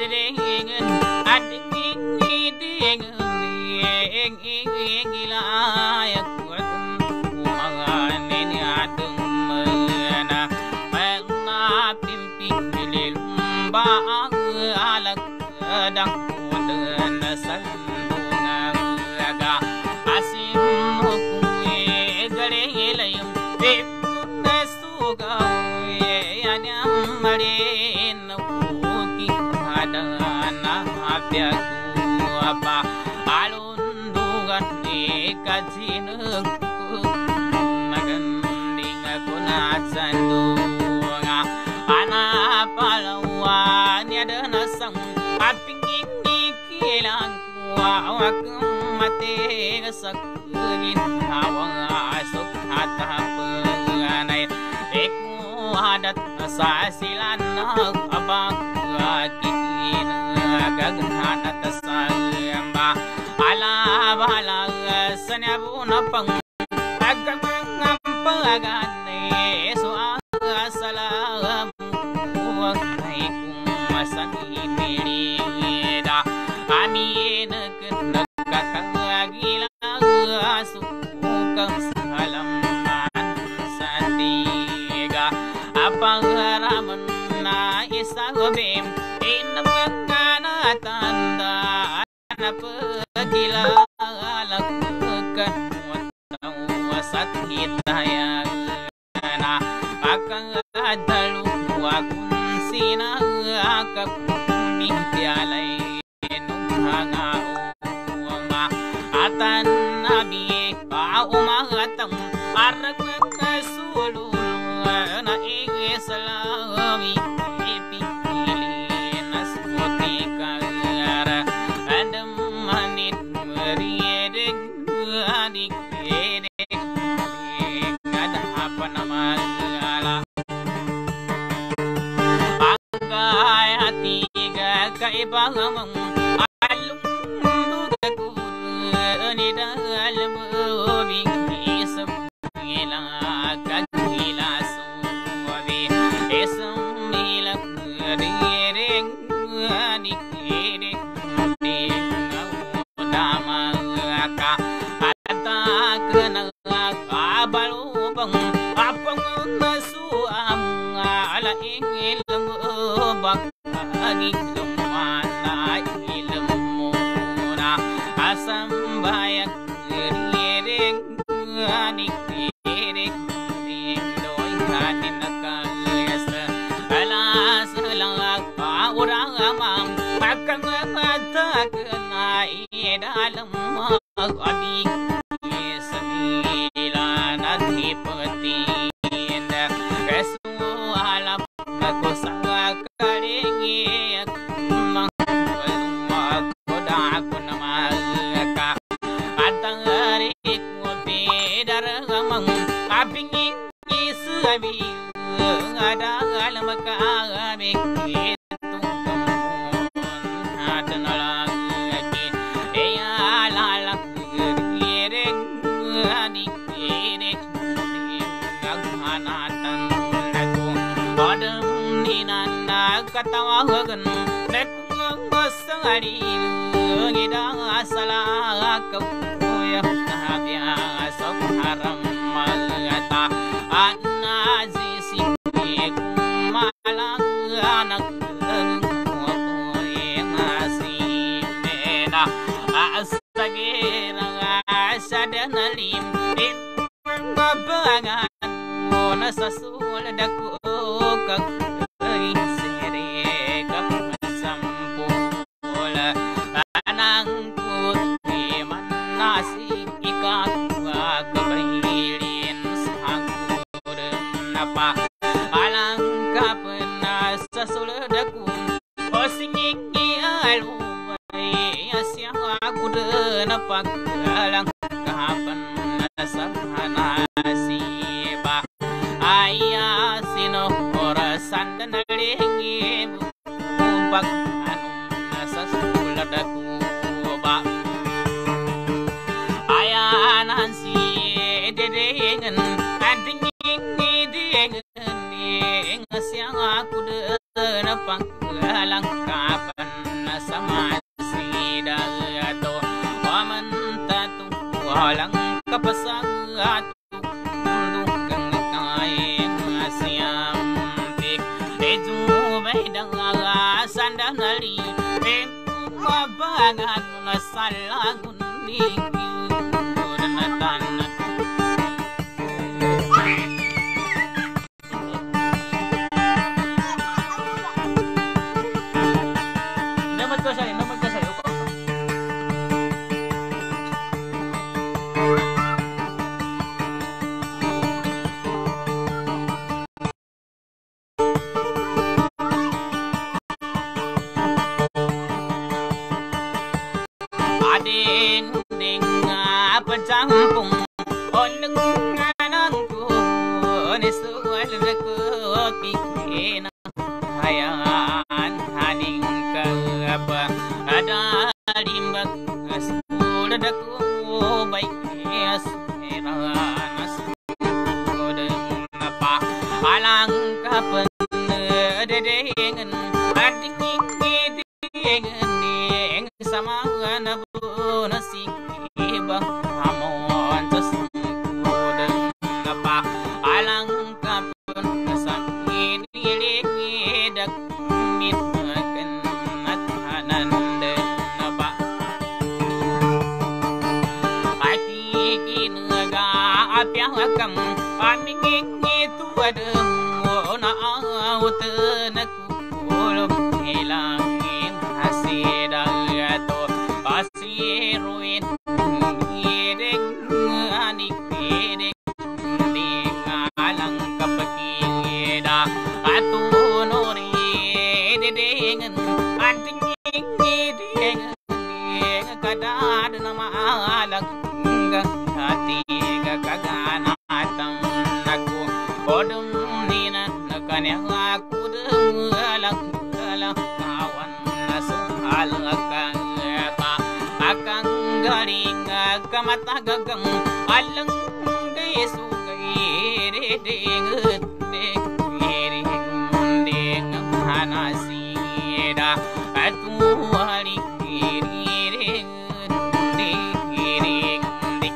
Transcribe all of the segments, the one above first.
dengan adik dengan gila ya kuat kumangan ini adem mana mana pimpi lilumba alak dang kudan sandungan aga asim kuwe gale layum pipna suga ya nyamarin kuki hadana apyaku apa alundugan ikajineng naganding ako na sandunga anapalawan yada nasang apinging ikilang kuwawak mati sakagin hawang asok hatapanganay ikuhadat sa silan abang kitin gaghanat sa amba ala sanyabuna pang agkamangampagan so salam ay kumasanginida amin nagkakagila sukang salaman sa tiga apang haraman na isagobim inamganatanda na pagkila alagkan wasat hitaya na akang adalu wakun sinagakap mihtialay nunghanga uwama atan nabi paumangatang arag nagkasulul na isalami ipipili na sutikara andam manit meriedek adik edek ada apa nama segala angkai hati kaibangamang alung bukaku ni dalam bobi isem ilang kagila suwabi isem ilang dereng adik edek damaka ata kenal kabalubang apang nasuam ala ingilm bak agilum mana ilm muna asam bayak dereng adik dereng doi kanin kalas alas lang orang amam akang mata kenai dalam adik sembilan adipati kesualap aku sangat karingi mangkulung aku aku nama ka atang harik ngopi daramang apinging isuabi ada alam kaabik katawagan nekngosari ngidang asala kauya habya sok haram malata anazisi malang anak ngasimena astagira sadanalim mabangan mona sasul daku kag pagkalang kapan nasahana siba ayah sino orasan dan nalingi bubak anong nasa sulat ako ba ayah nansi dedengan ading dedengan siyang ako na pagkalang kapan Mabangan na salangon ninyo na tanan. Naman ko sa'yo. Ding pacampung oleng anangku nesual ku pikina hayan haning ka apa ada limbak sudah daku baik yes heranas kodeng apa alang kapen dedengen ading dengan sama nabu nasi bang hamon tes kodeng apa alang kapun sakin ini dak mit kenat hanan den apa ati kinaga apyang kam paminging itu ada na utenaku ulum hilangin hasidagato pasiruin ireng anik ireng ding alang kapakida atunori dedengen anting ideng kadad nama alang hati kagana atam naku odum nina nakanya aku dengalang kawan nasuhal akang garing kamata gagang alang gesu gaire denget deng deng hanasida atu hari kiri deng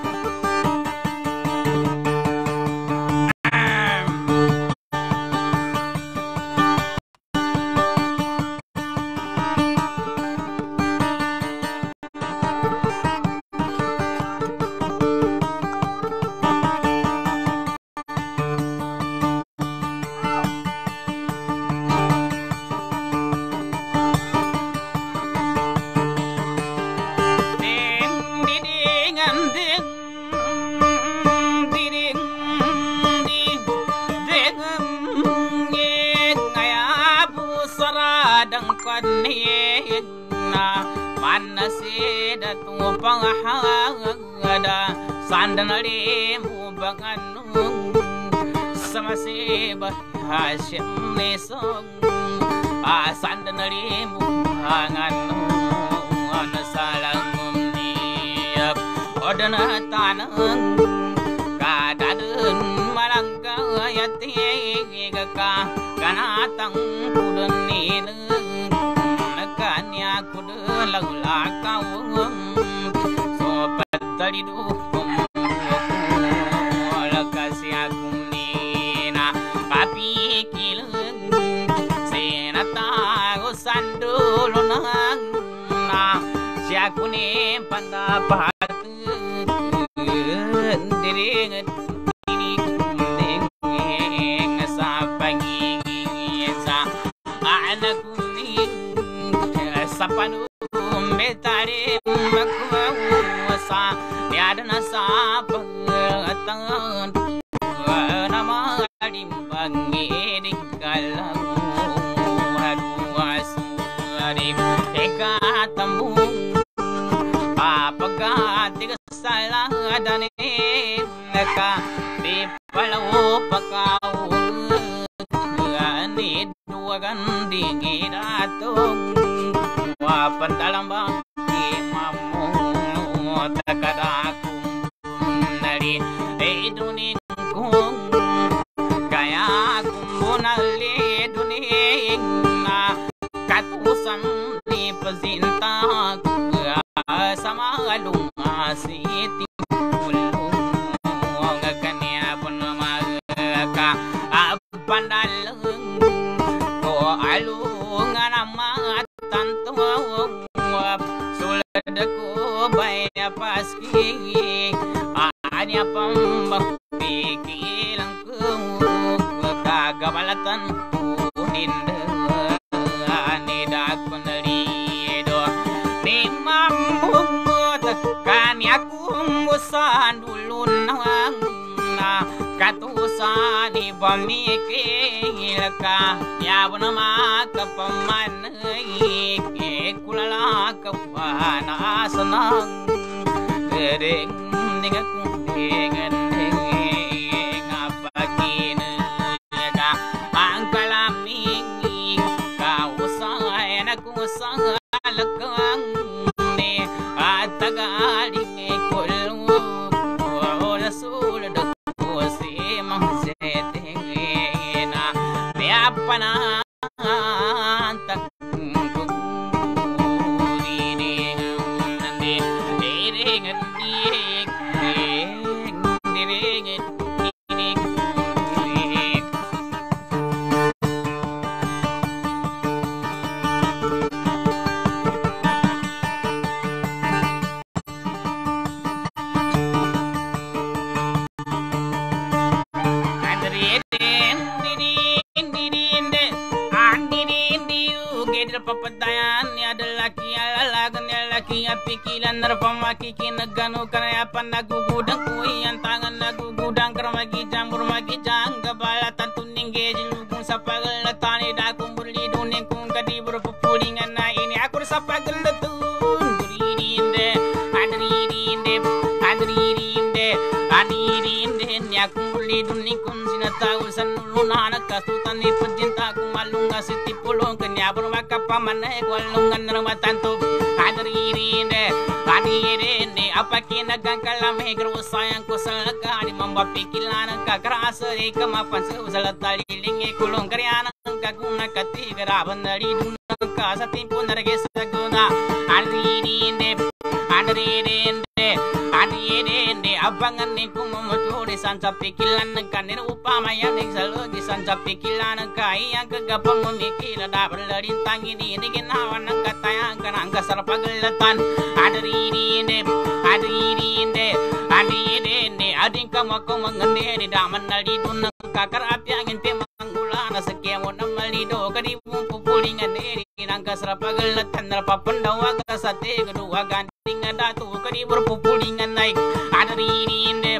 manasida tu panghangada sandanali mubanganu samaseba hasyam nesong sandanali mubanganu anasalangum niap odana tanang kadadun malangka yati ka kanatang kudunina kanya kudelang lakawang sopat tadi dukum lakasi akung nina kapi kilang senata usandul nang na siakune pandapat diringet ini kuning sa pangingin sa anak sapanu metare makwasa yadana sapatan nama dimbangi dikalang haduas adim eka tambung apagati salah dane neka di palau pakau ani dua ganding iratong wapan dalam bangki mamu takadaku nari duning kung kaya kumbunali duning na katusan ni pezinta sama alung asiti ulung ngakanya pun maka pandalang ko alung nama tanto bayar paski hanya pembikilan kagabalatan kuninda nidak penelido ni mambut kan aku musan dulu na katusan ni pamikil ka ya bunama kapamanai kulala kapana senang gering dengan dengan ngapagin ka angkalami kau sang aku sang lakang ni atagaling kulu ora sul do si mangsetena me apana tak papatayan ni adalah kialagan laki pikiran nerpamaki kinagano karya panagugudang kuian tangan nagugudang karamagi jambur magi jang gabalatan tuning gejilukung sa pagalatan idakong burli duning kung kadibur pupulingan na ini aku sa pagalatun duririnde adirinde ni akong burli duning kung sinataw sa nulunan kasutan ni pencinta kung malunga si tipulong kanya bermaka pamanay walungan ramatanto adirinde apa kinagang kalame garo sayang ko sa lagani mambapikilan kagrasa re kamapan sa usalataliling kulong karyana kaguna katigaraban dari dunang ka sa timpo narage sa guna adirinde abangan ni kumamuturi sansa pikilan kanir upamaya ning salogi sansa pikilan kayang kagapang memikila dapat ladintang ini ginawa ng katayang kanang kasarpagalatan adirinde ading kamako mangandiri daman nalidun ng kakarapiang inti manggula na sa kemo na malido kadibong pupulingan diri ng kasarpagalatan na papandawa ka sa tigaduwa ganting na dato kadibor pupulingan naik adirinde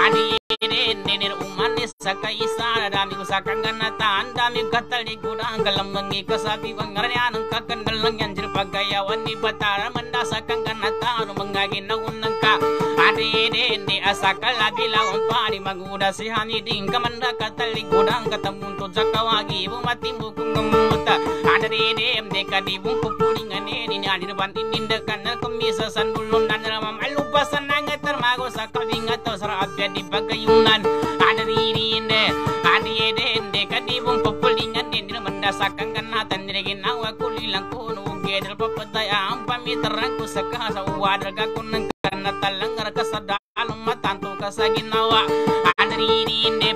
umanis sa kaisa dami ko sa kanganatan dami katali gudang kalamangi kasabi wangaryan ang kakandalang yanjir pagayawan ni batara manda sa kanganatan mga ginaunang ka adirinde asakal abilaon pani maguda si haniding kamanda katali gudang katamuntod sa kawagi bumatimbo kung ngamuta adirinde kadibong pupulingan ni adirban inindakan na kumisa sa nulun na naman malupasan na nga termago sa kabingat o sa rapya di pagayunan adirinde kadibong pupulingan ni namandasakan kanatan ni ginawa kulilang kuno gedal papataya ang pamitaran ko sa kasa uwadraga ko ng kanatalang kasadalong matanto ka sa ginawa adirinde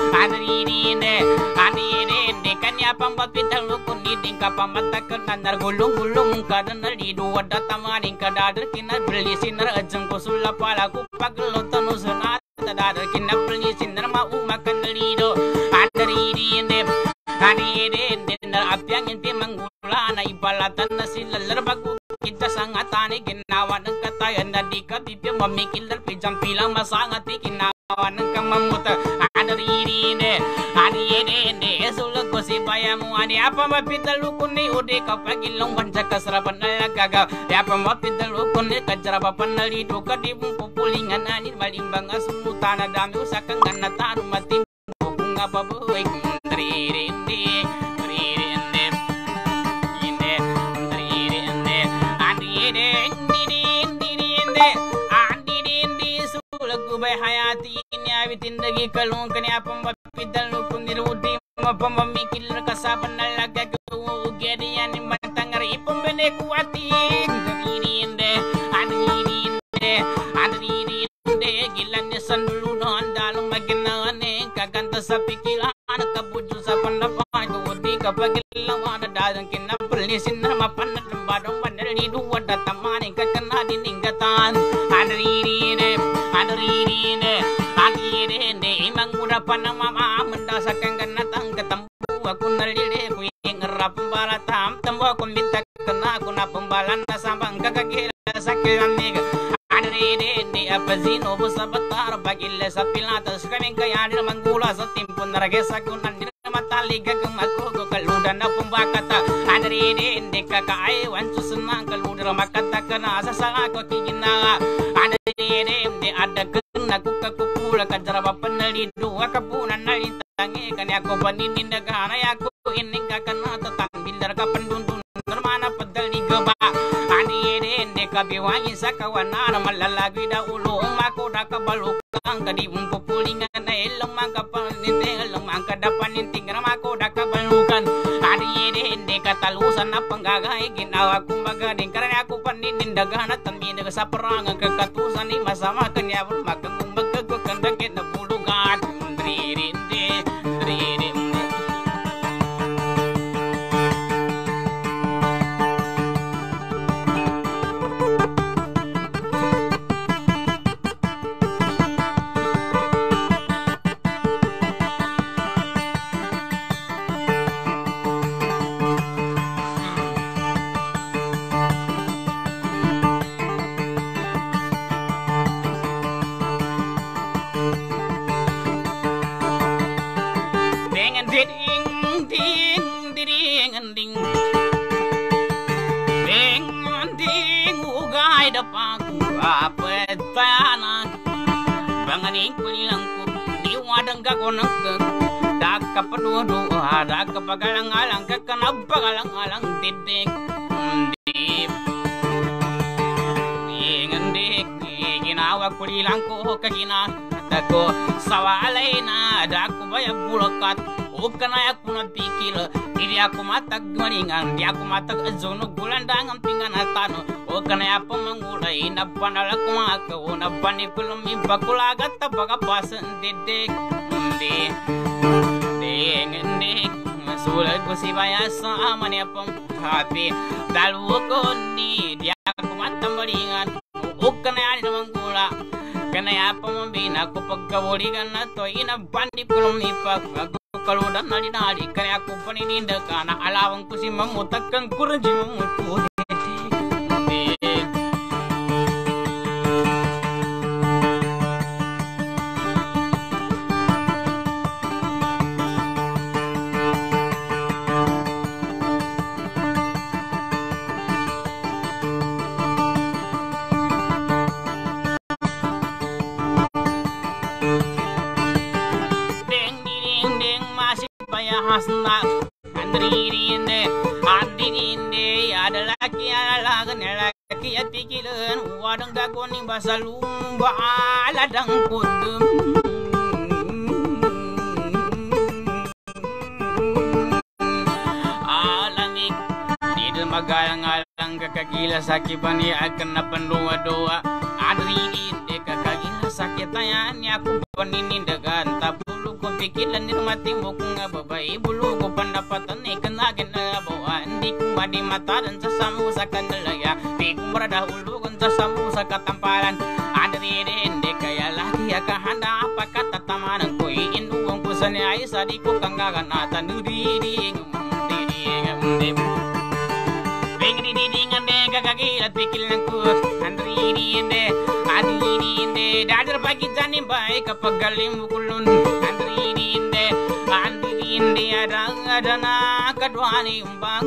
kanya pambapital ko niding kapamatakan na nargulong-gulong ka na nalido wada tamaning kadadar kinabili sinarajang ko sulapala ko paglutan o sunat dadar kinabili sinarmaumakan nalido adirinde na apyang inti manggula na ibalatan na sila larbago kita sangatani ginawa ng katayan na di ka bibya mamikil na pijang pilang masangat ginawa ng kamamuta adirinde sulag ko si bayamu ani apa mapitalu kuni udi kapag ilong bansa kasarapan na lagaga apa mapitalu kuni kajarapan na lido kadibong pupulingan ani malimbang asumutan na dami usakang ganatan matim kung nga baboy ririnde sulag ko bay hayati ini awitin dagi kalung kani apa mapitalu kuni udi mapamamikil na kasapan na lagag ugedi yan yung matang ripong benekuating adirinde gilan niya sa nulunan dalong maginane kaganta sa pikilan nakabudyo sa pandapan kuwadi kapag ilawan na dalang kinapalisin na mapanat ng badong panali lidu wada tamani kakana diningatan andirine imang udah panama mendasakan ganatang ketembu aku nalire ku ngerap balatam tembo aku minta kena aku na pembalan sambang kakakila sakiran nih andirine apa zino busabatar bagile sapilata skaming kaya dir manggula sa timpun naragesa ku nandir matali gagamaku ko kaludan na pumbakata andirine kakaay wancu senang kaludan makata kana asasala ko kigina andirine ada aku kakupula kajaraba penelidu akapunan nalitangi kani aku paninin dagana aku ining kakana tetang bildar kapendundun termana pedal di geba ani ede kabiwangi sakawana malalagi da ulu aku dak balukang kadi umpupulingan na elong mangkapal ninte elong mangkadapan ninting ramako dak balukan ani ede katalusan na penggagay ginawa ko magading karena aku paninin dagana tanbi sa perangan kekatusan ni masama kanya magang magkagukandagin na bulugan dririnde apetana banganing kulilangku di wadang gagonang dak kapenudu ada kepagalang-alang kekenap pagalang-alang titik di ngendik ginawa kulilangku kagina dako sawalaina daku bayag bulokat ukana aku na pikil diri aku matag maningan di aku matag azono gulandangan pinganatano ukana apa mangulai na panala kumaka una panikulum ibakulagat tabaga pasan didik ngendik sulat ko si bayasa mani apang happy dalu ko ni di aku matang maningan ukana ani mangula kana apa mambina ko pagkawuligan na to ina panikulum ipak kalau dan nari kaya aku paninda kana alawang ku si mamutakan kurang mamutu hasna andirinde ada laki atikilan wadang gagoning basalumba aladang kundum alamik didel magalang-alang kakagila sakibani akan napanduwa doa andirinde kakagila sakitayan aku paninindagan tabulu ko pikilan nirmati mo kung babae bulu ko pandapatan ikanagin na bawaan di ko madimataran sa samu sa kandalaya di ko marada ulugan sa samu sa katampalan andirinde kaya lagi akahanda apa katatamanan ko iinuwang ko sa niyay sa di ko kanggaganatan nuriring kakagila pikilan ko andirinde dadar pagi jani baik kapag galing mukulun andirinde ada na kadwani umbang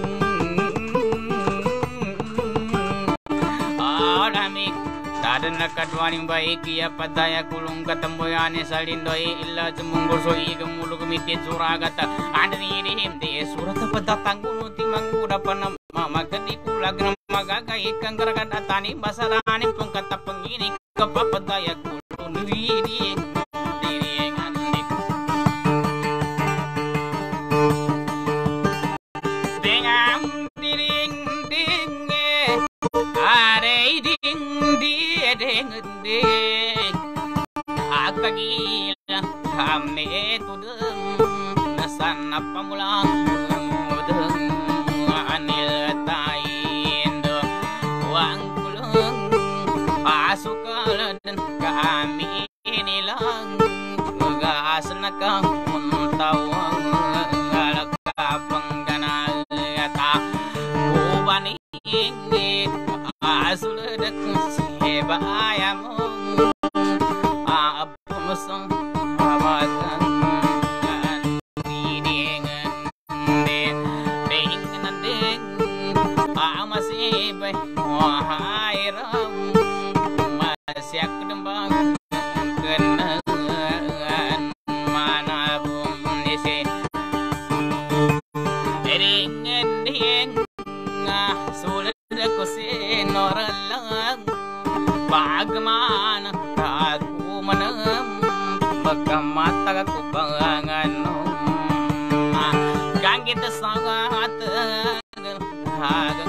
alamik dadan na kadwani baik ya padaya kulung katamboyane salindoi illa jemunggur soi gemulu kemitit suragata andirinde surat padatang gunung timang udah panam mama kedikula gram magagai kanggargan atani basarani pengkata pengini kepapadaya kulun diri ngandik dengan diring are ding ding akagila hamne tudeng nasana pamulang mudeng anil tain ingin sudah kuseba ayamu apun song awakan didingan dengan masih baik wahai ram masih aku dembang kenangan mana bum nisi dengan sulit aku sinoralang bagaimana aku menang bagaimana aku bangan kang kita sangat hagang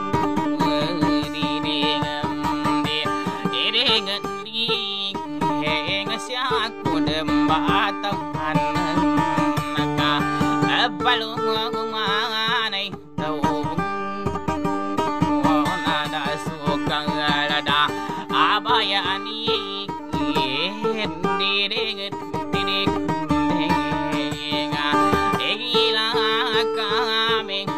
didingan siaku dembatang naka balung manay tawong nada sukang lada abayani didingan egila kami